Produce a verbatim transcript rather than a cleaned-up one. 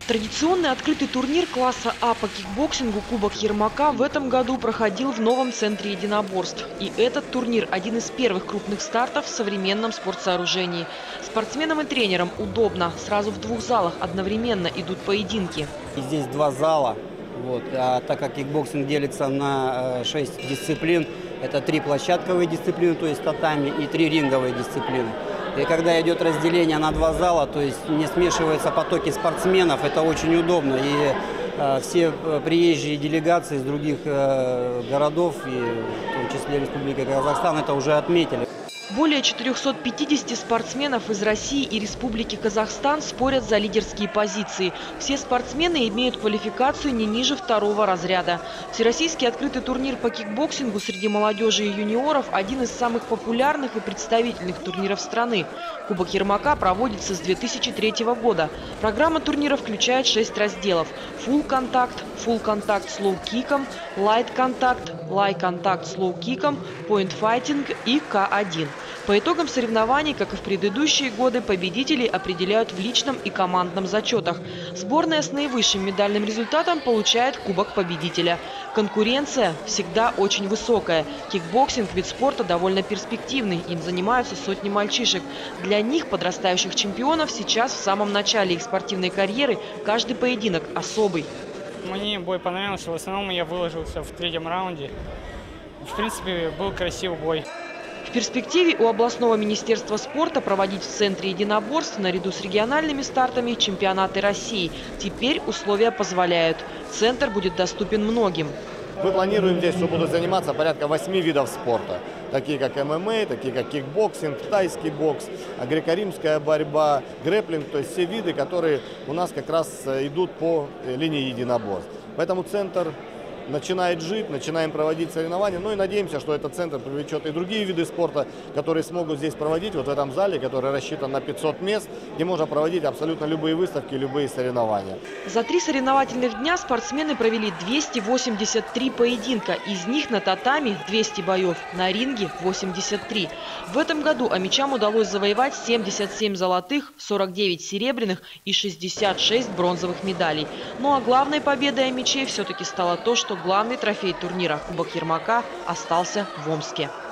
Традиционный открытый турнир класса А по кикбоксингу «Кубок Ермака» в этом году проходил в новом центре единоборств. И этот турнир – один из первых крупных стартов в современном спортсооружении. Спортсменам и тренерам удобно. Сразу в двух залах одновременно идут поединки. И здесь два зала. Вот. А так как кикбоксинг делится на шесть дисциплин, это три площадковые дисциплины, то есть татами, и три ринговые дисциплины. И когда идет разделение на два зала, то есть не смешиваются потоки спортсменов, это очень удобно. И э, все приезжие делегации из других э, городов, и в том числе Республики Казахстан, это уже отметили. Более четырёхсот пятидесяти спортсменов из России и Республики Казахстан спорят за лидерские позиции. Все спортсмены имеют квалификацию не ниже второго разряда. Всероссийский открытый турнир по кикбоксингу среди молодежи и юниоров – один из самых популярных и представительных турниров страны. Кубок Ермака проводится с две тысячи третьего года. Программа турнира включает шесть разделов: фулл-контакт, фулл-контакт с лоу-киком, лайт-контакт, лайт-контакт с лоу-киком, поинт-файтинг и К один. По итогам соревнований, как и в предыдущие годы, победителей определяют в личном и командном зачетах. Сборная с наивысшим медальным результатом получает кубок победителя. Конкуренция всегда очень высокая. Кикбоксинг – вид спорта довольно перспективный. Им занимаются сотни мальчишек. Для них, подрастающих чемпионов, сейчас в самом начале их спортивной карьеры каждый поединок особый. Мне бой понравился. В основном я выложился в третьем раунде. В принципе, был красивый бой. В перспективе у областного министерства спорта проводить в центре единоборств наряду с региональными стартами чемпионаты России. Теперь условия позволяют. Центр будет доступен многим. Мы планируем здесь, что будут заниматься порядка восьми видов спорта. Такие как эм эм а, такие как кикбоксинг, тайский бокс, греко-римская борьба, грэпплинг. То есть все виды, которые у нас как раз идут по линии единоборств. Поэтому центр начинает жить, начинаем проводить соревнования. Ну и надеемся, что этот центр привлечет и другие виды спорта, которые смогут здесь проводить, вот в этом зале, который рассчитан на пятьсот мест, где можно проводить абсолютно любые выставки, любые соревнования. За три соревновательных дня спортсмены провели двести восемьдесят три поединка. Из них на татами двести боев, на ринге восемьдесят три. В этом году амичам удалось завоевать семьдесят семь золотых, сорок девять серебряных и шестьдесят шесть бронзовых медалей. Ну а главной победой амичей все-таки стало то, что главный трофей турнира Кубок Ермака остался в Омске.